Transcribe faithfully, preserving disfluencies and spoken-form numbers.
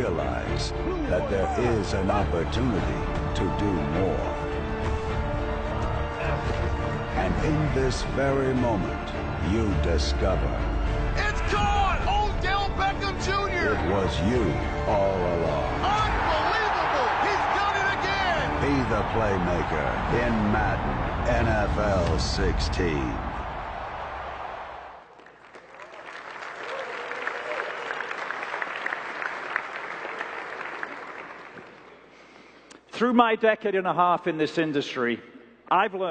realize that there is an opportunity to do more. And in this very moment, you discover It's caught! Odell Beckham Junior! It was you all along. Unbelievable! He's done it again! Be the playmaker in Madden N F L sixteen. Through my decade and a half in this industry, I've learned